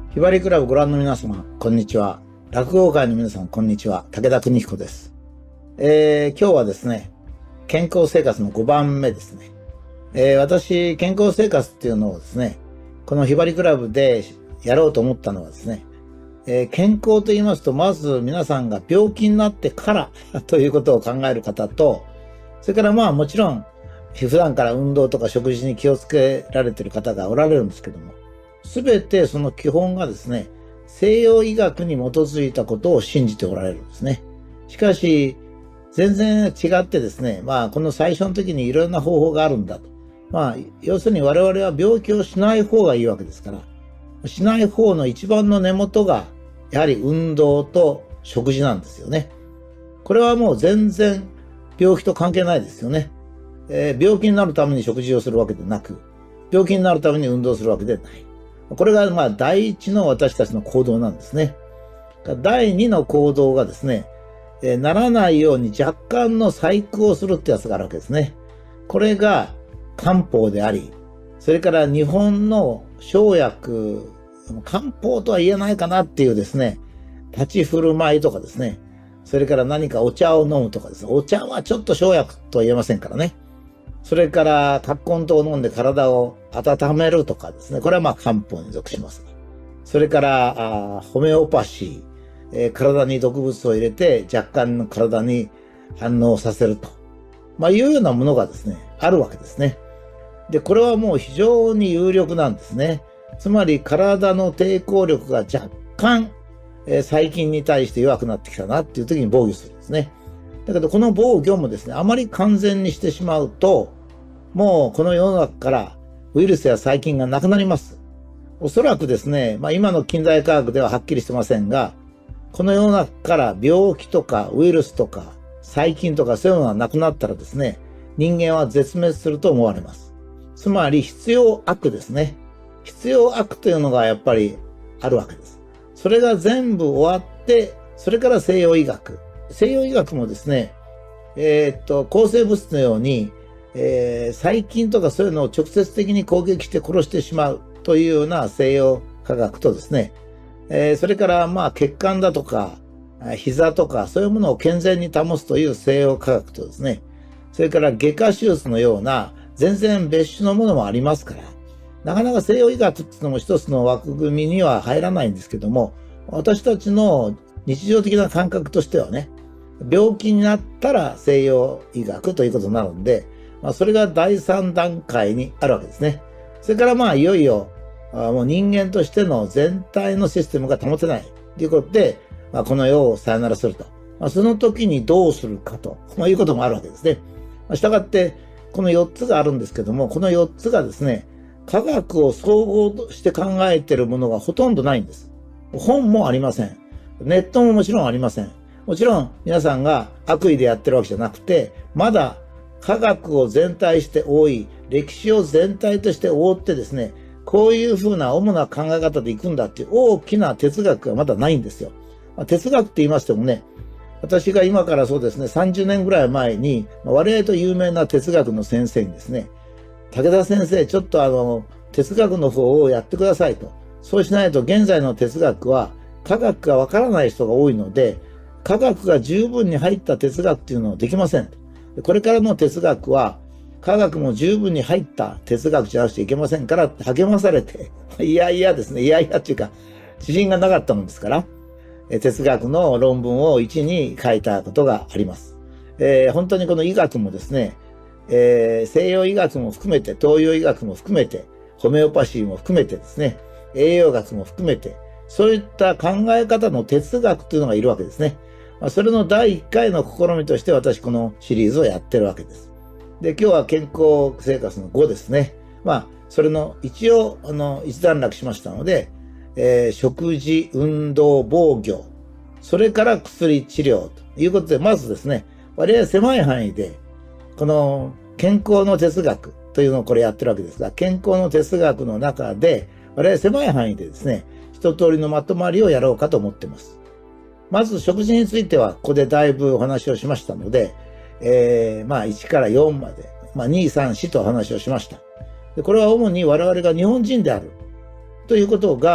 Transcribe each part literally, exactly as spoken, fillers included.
ひばりクラブご覧の皆様、こんにちは。落語界の皆さん、こんにちは。武田邦彦です。えー、今日はですね、健康生活のごばんめですね。えー、私、健康生活っていうのをですね、このひばりクラブでやろうと思ったのはですね、えー、健康と言いますと、まず皆さんが病気になってからということを考える方と、それからまあもちろん、普段から運動とか食事に気をつけられている方がおられるんですけども、すべてその基本がですね、西洋医学に基づいたことを信じておられるんですね。しかし、全然違ってですね、まあこの最初の時にいろんな方法があるんだと。まあ要するに我々は病気をしない方がいいわけですから、しない方の一番の根元がやはり運動と食事なんですよね。これはもう全然病気と関係ないですよね。えー、病気になるために食事をするわけでなく、病気になるために運動するわけでない。これがまあ第一の私たちの行動なんですね。第二の行動がですね、えー、ならないように若干の細工をするってやつがあるわけですね。これが漢方であり、それから日本の生薬、漢方とは言えないかなっていうですね、立ち振る舞いとかですね、それから何かお茶を飲むとかですね、お茶はちょっと生薬とは言えませんからね。それから、葛根湯を飲んで体を温めるとかですね。これはまあ漢方に属します。それから、あホメオパシー、えー、体に毒物を入れて若干の体に反応させると。まあいうようなものがですね、あるわけですね。で、これはもう非常に有力なんですね。つまり体の抵抗力が若干、えー、細菌に対して弱くなってきたなっていう時に防御するんですね。だけどこの防御もですね、あまり完全にしてしまうと、もうこの世の中からウイルスや細菌がなくなります。おそらくですね、まあ今の近代科学でははっきりしてませんが、この世の中から病気とかウイルスとか細菌とかそういうのがなくなったらですね、人間は絶滅すると思われます。つまり必要悪ですね。必要悪というのがやっぱりあるわけです。それが全部終わって、それから西洋医学。西洋医学もですね、えー、っと、抗生物質のように、えー、細菌とかそういうのを直接的に攻撃して殺してしまうというような西洋科学とですね、えー、それからまあ血管だとか膝とかそういうものを健全に保つという西洋科学とですね、それから外科手術のような全然別種のものもありますから、なかなか西洋医学っていうのも一つの枠組みには入らないんですけども、私たちの日常的な感覚としてはね、病気になったら西洋医学ということになるんで、まあ、それがだいさん段階にあるわけですね。それからまあいよいよあもう人間としての全体のシステムが保てないということで、まあ、この世をさよならすると。まあ、その時にどうするかと、まあ、いうこともあるわけですね。まあ、したがってこのよっつがあるんですけども、このよっつがですね、科学を総合して考えているものがほとんどないんです。本もありません。ネットももちろんありません。もちろん皆さんが悪意でやってるわけじゃなくて、まだ科学を全体して覆い、歴史を全体として覆ってですね、こういうふうな主な考え方でいくんだっていう大きな哲学がまだないんですよ。まあ、哲学って言いましてもね、私が今からそうですね、さんじゅうねんぐらい前に、我々と有名な哲学の先生にですね、武田先生、ちょっとあの、哲学の方をやってくださいと。そうしないと現在の哲学は科学がわからない人が多いので、科学が十分に入った哲学っていうのはできません。これからの哲学は科学も十分に入った哲学じゃなくちゃいけませんからって励まされて、いやいやですね、いやいやっていうか、自信がなかったもんですから、哲学の論文を一に書いたことがあります。えー、本当にこの医学もですね、えー、西洋医学も含めて、東洋医学も含めて、ホメオパシーも含めてですね、栄養学も含めて、そういった考え方の哲学というのがいるわけですね。それのだいいっかいの試みとして私このシリーズをやってるわけです。で、今日は健康生活のごですね。まあ、それの一応、あの、一段落しましたので、えー、食事、運動、防御、それから薬治療ということで、まずですね、我々狭い範囲で、この健康の哲学というのをこれやってるわけですが、健康の哲学の中で、我々狭い範囲でですね、一通りのまとまりをやろうかと思っています。まず食事については、ここでだいぶお話をしましたので、えー、まあいちからよんまで、まあに、さん、よんとお話をしました。でこれは主に我々が日本人であるということが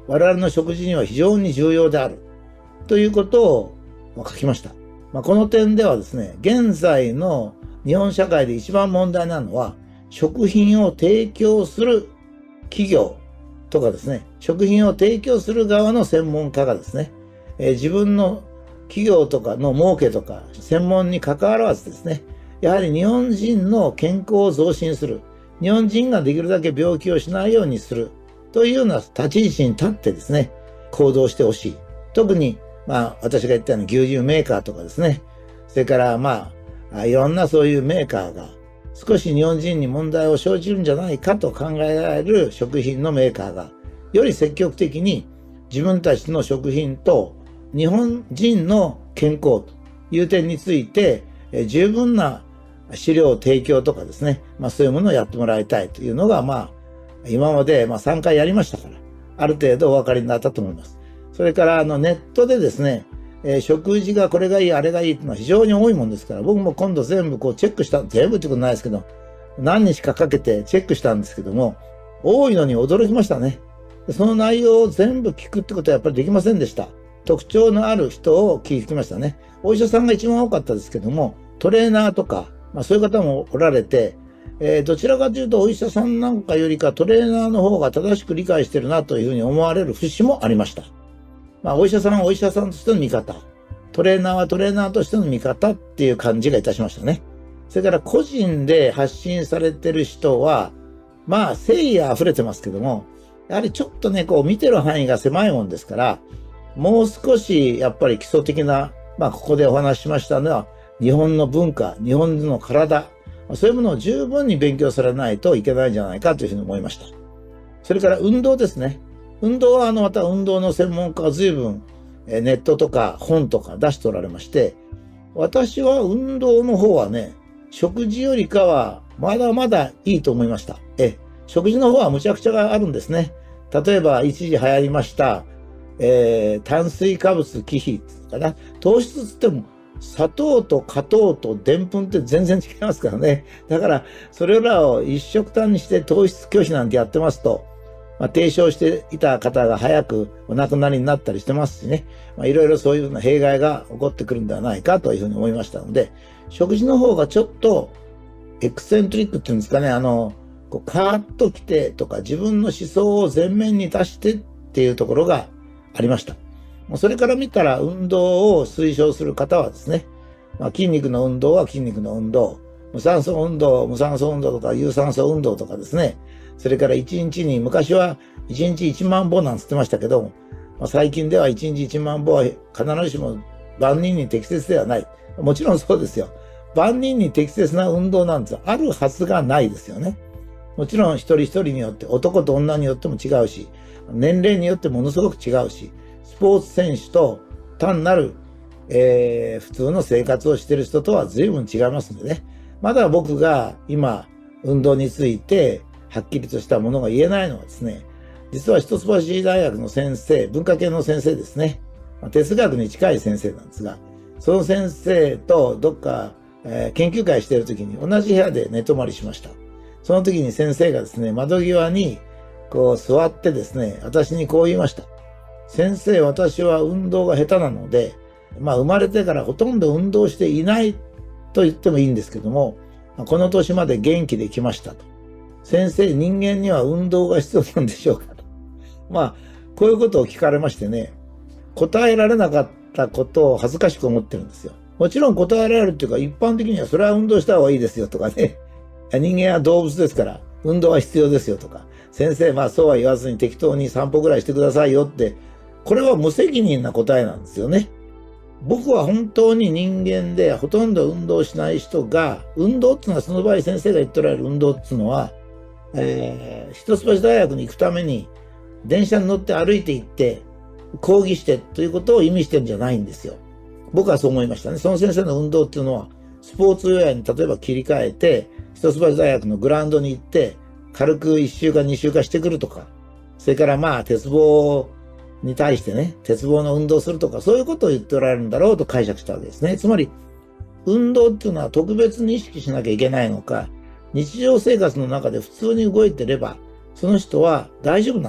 我々の食事には非常に重要であるということを書きました。まあ、この点ではですね、現在の日本社会で一番問題なのは、食品を提供する企業とかですね、食品を提供する側の専門家がですね、えー、自分の企業とかの儲けとか専門に関わらずですね、やはり日本人の健康を増進する、日本人ができるだけ病気をしないようにするというような立ち位置に立ってですね、行動してほしい。特に、まあ、私が言ったような牛乳メーカーとかですね、それからまあ、いろんなそういうメーカーが少し日本人に問題を生じるんじゃないかと考えられる食品のメーカーが、より積極的に自分たちの食品と日本人の健康という点について、え十分な資料提供とかですね、まあそういうものをやってもらいたいというのが、まあ、今までまあさんかいやりましたから、ある程度お分かりになったと思います。それからあのネットでですね、えー、食事がこれがいい、あれがいいっていうのは非常に多いもんですから、僕も今度全部こうチェックした、全部ってことないですけど、何日かかけてチェックしたんですけども、多いのに驚きましたね。その内容を全部聞くってことはやっぱりできませんでした。特徴のある人を聞きましたね。お医者さんが一番多かったですけども、トレーナーとか、まあそういう方もおられて、えー、どちらかというとお医者さんなんかよりかトレーナーの方が正しく理解してるなというふうに思われる節もありました。まあお医者さんはお医者さんとしての見方、トレーナーはトレーナーとしての見方っていう感じがいたしましたね。それから個人で発信されてる人は、まあ誠意あふれてますけども、やはりちょっとね、こう見てる範囲が狭いもんですから、もう少しやっぱり基礎的な、まあここでお話ししましたのは、日本の文化、日本の体、そういうものを十分に勉強されないといけないんじゃないかというふうに思いました。それから運動ですね。運動はあのまた運動の専門家が随分ネットとか本とか出しておられまして、私は運動の方はね、食事よりかはまだまだいいと思いました。え、食事の方はむちゃくちゃがあるんですね。例えば一時流行りました、えー、炭水化物忌避かな。糖質つっても砂糖と果糖とでんぷんって全然違いますからね。だからそれらを一食単にして糖質拒否なんてやってますと、まあ、提唱していた方が早くお亡くなりになったりしてますしね。まあ、いろいろそういうような弊害が起こってくるんではないかというふうに思いましたので、食事の方がちょっとエクセントリックっていうんですかね、あの、こうカーッと来てとか自分の思想を前面に出してっていうところがありました。それから見たら運動を推奨する方はですね、まあ、筋肉の運動は筋肉の運動、無酸素運動、無酸素運動とか有酸素運動とかですね、それからいちにちに、昔はいちにちいちまんぼなんつってましたけど、まあ、最近ではいちにちいちまんぼは必ずしも万人に適切ではない。もちろんそうですよ。万人に適切な運動なんてあるはずがないですよね。もちろん一人一人によって、男と女によっても違うし、年齢によってものすごく違うし、スポーツ選手と単なる、えー、普通の生活をしている人とは随分違いますんでね。まだ僕が今、運動についてはっきりとしたものが言えないのはですね、実は一橋大学の先生、文化系の先生ですね。哲学に近い先生なんですが、その先生とどっか、えー、研究会している時に同じ部屋で寝泊まりしました。その時に先生がですね、窓際にこう座ってですね、私にこう言いました。先生、私は運動が下手なので、まあ生まれてからほとんど運動していないと言ってもいいんですけども、この年まで元気で来ましたと。先生、人間には運動が必要なんでしょうかと。まあ、こういうことを聞かれましてね、答えられなかったことを恥ずかしく思ってるんですよ。もちろん答えられるっていうか、一般的にはそれは運動した方がいいですよとかね。人間は動物ですから、運動は必要ですよとか。先生、まあそうは言わずに適当に散歩ぐらいしてくださいよって、これは無責任な答えなんですよね。僕は本当に人間でほとんど運動しない人が、運動っていうのはその場合先生が言っておられる運動っていうのは、えー、一橋大学に行くために電車に乗って歩いて行って講義してということを意味してるんじゃないんですよ。僕はそう思いましたね。その先生の運動っていうのはスポーツウェアに例えば切り替えて一橋大学のグラウンドに行って軽くいっしゅうかんにしゅうかんしてくるとか、それからまあ鉄棒に対してね、鉄棒の運動するとか、そういうことを言っておられるんだろうと解釈したわけですね。つまり運動っていうのは特別に意識しなきゃいけないのか、日常生活の中で普通に動いてれば、その人は大丈夫なのか。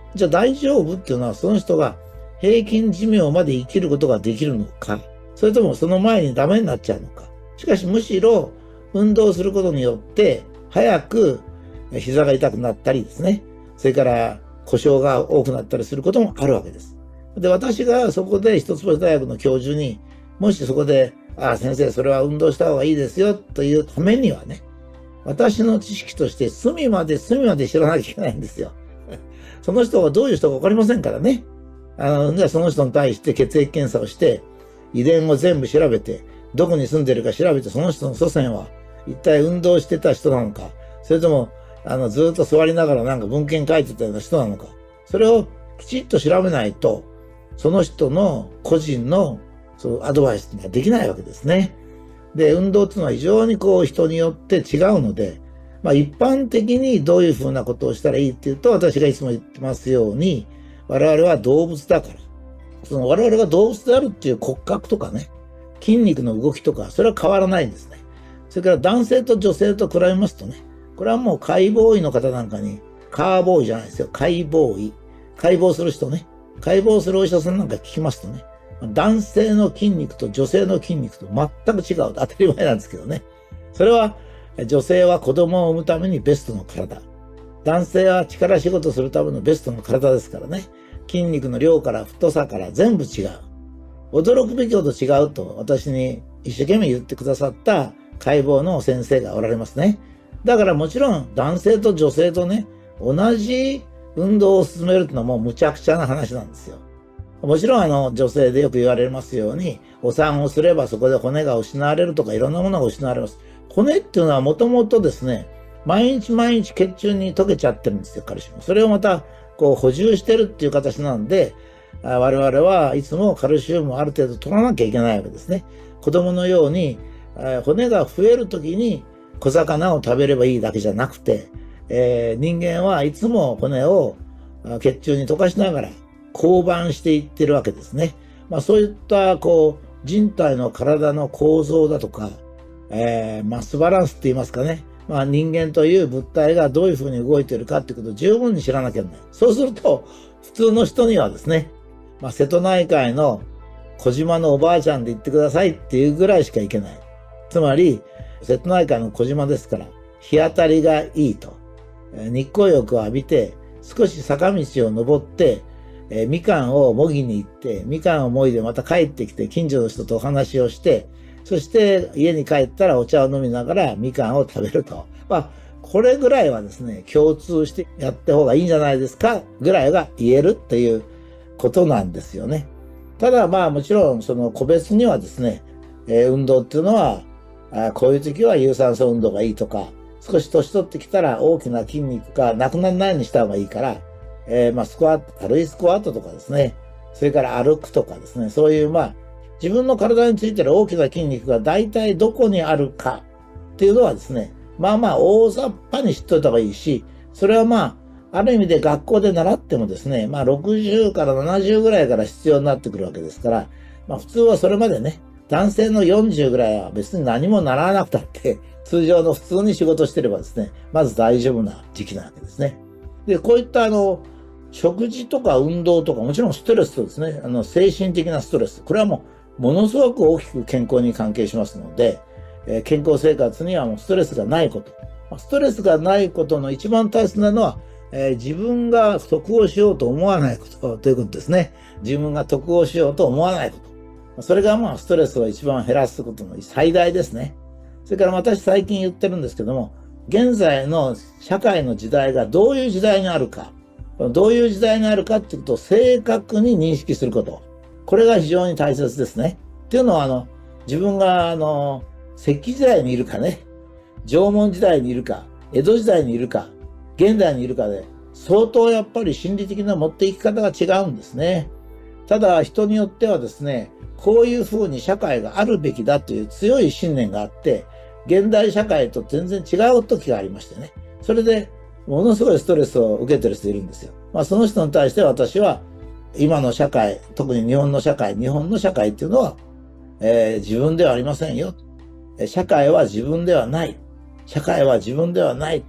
じゃあ大丈夫っていうのは、その人が平均寿命まで生きることができるのか、それともその前にダメになっちゃうのか。しかしむしろ運動することによって早く膝が痛くなったりですね、それから故障が多くなったりすることもあるわけです。で、私がそこで一橋大学の教授に、もしそこで、ああ、先生、それは運動した方がいいですよというためにはね、私の知識として隅まで隅まで知らなきゃいけないんですよ。その人がどういう人かわかりませんからね。あの、じゃあその人に対して血液検査をして、遺伝を全部調べて、どこに住んでるか調べて、その人の祖先は一体運動してた人なのか、それとも、あの、ずっと座りながらなんか文献書いてたような人なのか、それをきちっと調べないと、その人の個人のそうアドバイスができないわけですね。で、運動っていうのは非常にこう人によって違うので、まあ一般的にどういうふうなことをしたらいいっていうと、私がいつも言ってますように、我々は動物だから、その我々が動物であるっていう骨格とかね、筋肉の動きとか、それは変わらないんですね。それから男性と女性と比べますとね、これはもう解剖医の方なんかに、カーボーイじゃないですよ、解剖医。解剖する人ね、解剖するお医者さんなんか聞きますとね、男性の筋肉と女性の筋肉と全く違う。当たり前なんですけどね。それは女性は子供を産むためにベストの体。男性は力仕事するためのベストの体ですからね。筋肉の量から太さから全部違う。驚くべきほど違うと私に一生懸命言ってくださった解剖の先生がおられますね。だからもちろん男性と女性とね、同じ運動を進めるってのはもう無茶苦茶な話なんですよ。もちろんあの女性でよく言われますように、お産をすればそこで骨が失われるとかいろんなものが失われます。骨っていうのはもともとですね、毎日毎日血中に溶けちゃってるんですよ、カルシウム。それをまたこう補充してるっていう形なんで、我々はいつもカルシウムをある程度取らなきゃいけないわけですね。子供のように骨が増えるときに小魚を食べればいいだけじゃなくて、えー、人間はいつも骨を血中に溶かしながら降板していってるわけですね。まあそういったこう人体の体の構造だとか、えー、マスバランスって言いますかね。まあ人間という物体がどういうふうに動いているかっていうことを十分に知らなきゃいけない。そうすると普通の人にはですね、まあ瀬戸内海の小島のおばあちゃんで言ってくださいっていうぐらいしかいけない。つまり瀬戸内海の小島ですから日当たりがいいと。日光浴を浴びて少し坂道を登ってえー、みかんをもぎに行って、みかんをもいでまた帰ってきて、近所の人とお話をして、そして家に帰ったらお茶を飲みながらみかんを食べると。まあ、これぐらいはですね、共通してやった方がいいんじゃないですかぐらいが言えるっていうことなんですよね。ただまあもちろんその個別にはですね、えー、運動っていうのは、あこういう時は有酸素運動がいいとか、少し年取ってきたら大きな筋肉がなくならないようにした方がいいから、えー、まあ、スクワット、軽いスクワットとかですね。それから歩くとかですね。そういう、まあ、自分の体についてる大きな筋肉が大体どこにあるかっていうのはですね、まあまあ、大雑把に知っといた方がいいし、それはまあ、ある意味で学校で習ってもですね、まあ、ろくじゅうからななじゅうぐらいから必要になってくるわけですから、まあ、普通はそれまでね、男性のよんじゅうぐらいは別に何も習わなくたって、通常の普通に仕事してればですね、まず大丈夫な時期なわけですね。で、こういったあの、食事とか運動とか、もちろんストレスとですね、あの、精神的なストレス。これはもう、ものすごく大きく健康に関係しますので、えー、健康生活にはもうストレスがないこと。ストレスがないことの一番大切なのは、えー、自分が得をしようと思わないことということですね。自分が得をしようと思わないこと。それがまあ、ストレスを一番減らすことの最大ですね。それから私最近言ってるんですけども、現在の社会の時代がどういう時代にあるか。どういう時代にあるかっていうことを正確に認識すること。これが非常に大切ですね。っていうのは、あの、自分が、あの、石器時代にいるかね、縄文時代にいるか、江戸時代にいるか、現代にいるかで、相当やっぱり心理的な持っていき方が違うんですね。ただ、人によってはですね、こういうふうに社会があるべきだという強い信念があって、現代社会と全然違う時がありましてね。それで、ものすごいストレスを受けてる人いるんですよ。まあその人に対して私は今の社会、特に日本の社会、日本の社会っていうのは、えー、自分ではありませんよ。社会は自分ではない。社会は自分ではないと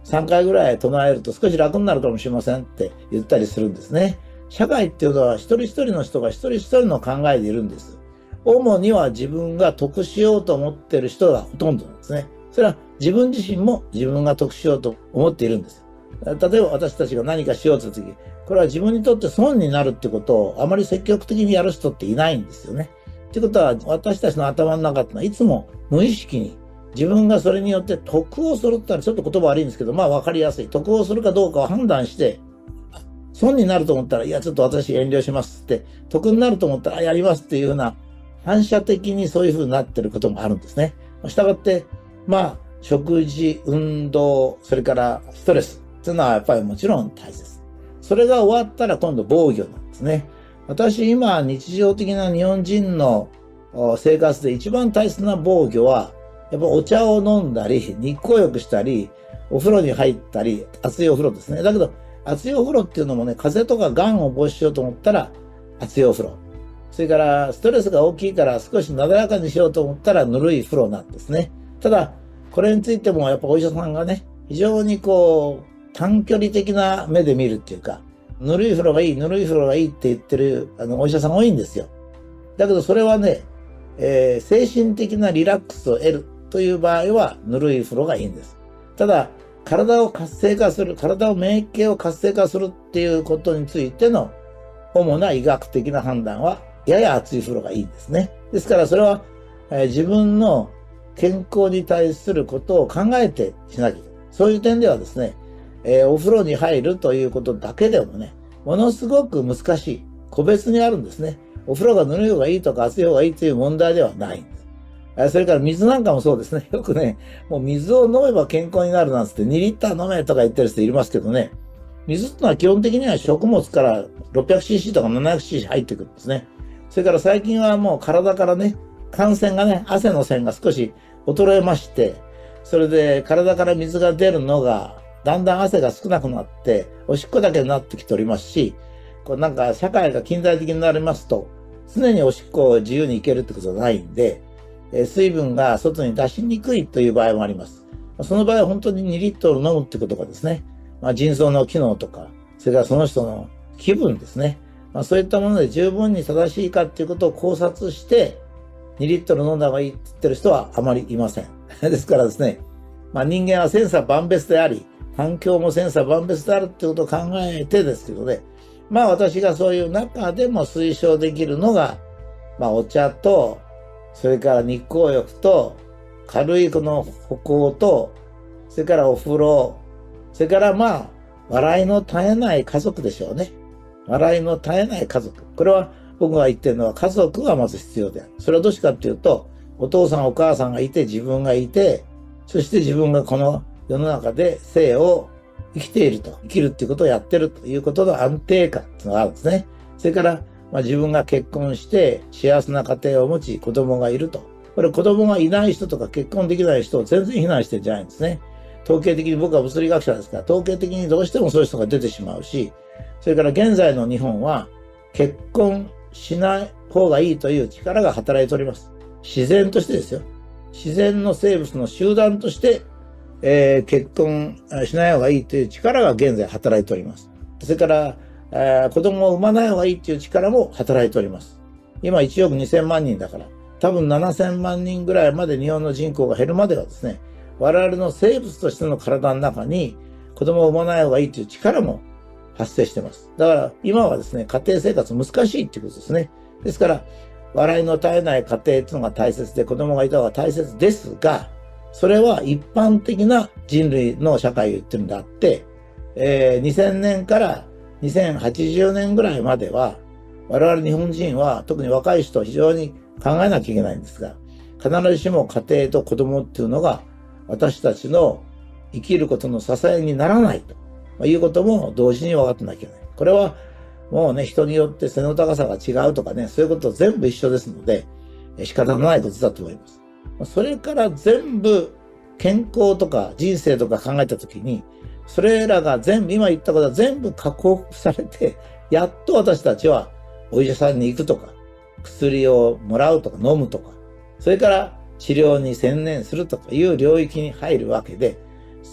さんかいぐらい唱えると少し楽になるかもしれませんって言ったりするんですね。社会っていうのは一人一人の人が一人一人の考えでいるんです。主には自分が得しようと思っている人がほとんどなんですね。それは自分自身も自分が得しようと思っているんです。例えば私たちが何かしようとした時、これは自分にとって損になるってことをあまり積極的にやる人っていないんですよね。ってことは私たちの頭の中ってのはいつも無意識に自分がそれによって得をするってのはちょっと言葉悪いんですけど、まあ分かりやすい。得をするかどうかを判断して、損になると思ったら、いやちょっと私遠慮しますって、得になると思ったら、やりますっていうような反射的にそういうふうになってることもあるんですね。したがって、まあ食事、運動、それからストレスっていうのはやっぱりもちろん大切。それが終わったら今度防御なんですね。私今日常的な日本人の生活で一番大切な防御は、やっぱお茶を飲んだり、日光浴したり、お風呂に入ったり、熱いお風呂ですね。だけど、熱いお風呂っていうのもね、風邪とか癌を防止しようと思ったら、熱いお風呂。それから、ストレスが大きいから少しなだらかにしようと思ったら、ぬるい風呂なんですね。ただ、これについてもやっぱお医者さんがね、非常にこう、短距離的な目で見るっていうか、ぬるい風呂がいい、ぬるい風呂がいいって言ってるあのお医者さんが多いんですよ。だけどそれはね、えー、精神的なリラックスを得るという場合は、ぬるい風呂がいいんです。ただ、体を活性化する、体を免疫系を活性化するっていうことについての主な医学的な判断は、やや熱い風呂がいいんですね。ですからそれは、えー、自分の健康に対することを考えてしなきゃいけない。そういう点ではですね、えー、お風呂に入るということだけでもね、ものすごく難しい。個別にあるんですね。お風呂がぬるい方がいいとか熱い方がいいという問題ではないんです。それから水なんかもそうですね。よくね、もう水を飲めば健康になるなんつってにリッター飲めとか言ってる人いますけどね。水ってのは基本的には食物から ろっぴゃくシーシー とか ななひゃくシーシー 入ってくるんですね。それから最近はもう体からね、汗腺がね、汗の線が少し衰えまして、それで体から水が出るのが、だんだん汗が少なくなって、おしっこだけになってきておりますし、こうなんか社会が近代的になりますと、常におしっこを自由に行けるってことはないんで、水分が外に出しにくいという場合もあります。その場合は本当ににリットル飲むってことがですね、まあ、腎臓の機能とか、それからその人の気分ですね。まあ、そういったもので十分に正しいかっていうことを考察して、にリットル飲んだ方がいいって言ってる人はあまりいません。ですからですね、まあ、人間は千差万別であり、環境も千差万別であるってことを考えてですけどね、まあ私がそういう中でも推奨できるのが、まあお茶と、それから日光浴と、軽いこの歩行と、それからお風呂、それからまあ、笑いの絶えない家族でしょうね。笑いの絶えない家族。これは僕が言ってるのは家族がまず必要である。それはどうしかっていうと、お父さんお母さんがいて自分がいて、そして自分がこの世の中で生を生きていると、生きるっていうことをやってるということの安定感っていうのがあるんですね。それから、まあ、自分が結婚して幸せな家庭を持ち子供がいると。これ子供がいない人とか結婚できない人を全然非難してるんじゃないんですね。統計的に僕は物理学者ですから、統計的にどうしてもそういう人が出てしまうし、それから現在の日本は結婚しない方がいいという力が働いております。自然としてですよ。自然の生物の集団として、えー、結婚しない方がいいという力が現在働いております。それから、えー、子供を産まない方がいいという力も働いております。今いちおくにせんまんにんだから、多分ななせんまんにんぐらいまで日本の人口が減るまではですね、我々の生物としての体の中に子供を産まない方がいいという力も発生しています。だから今はですね、家庭生活難しいっていうことですね。ですから、笑いの絶えない家庭っていうのが大切で子供がいた方が大切ですが、それは一般的な人類の社会を言ってるんであって、えー、にせんねんからにせんはちじゅうねんぐらいまでは、我々日本人は特に若い人は非常に考えなきゃいけないんですが、必ずしも家庭と子供っていうのが私たちの生きることの支えにならないということも同時に分かってなきゃいけない。これはもうね、人によって背の高さが違うとかね、そういうこと全部一緒ですので、仕方のないことだと思います。それから全部健康とか人生とか考えたときに、それらが全部、今言ったことは全部加工されて、やっと私たちはお医者さんに行くとか、薬をもらうとか飲むとか、それから治療に専念するとかいう領域に入るわけで、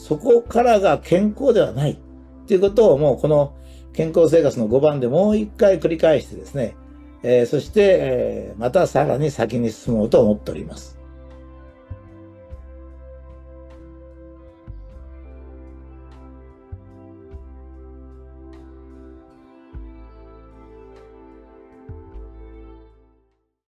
そこからが健康ではないということをもうこの健康生活のごばんでもう一回繰り返してですね、えー、そして、えー、またさらに先に進もうと思っております。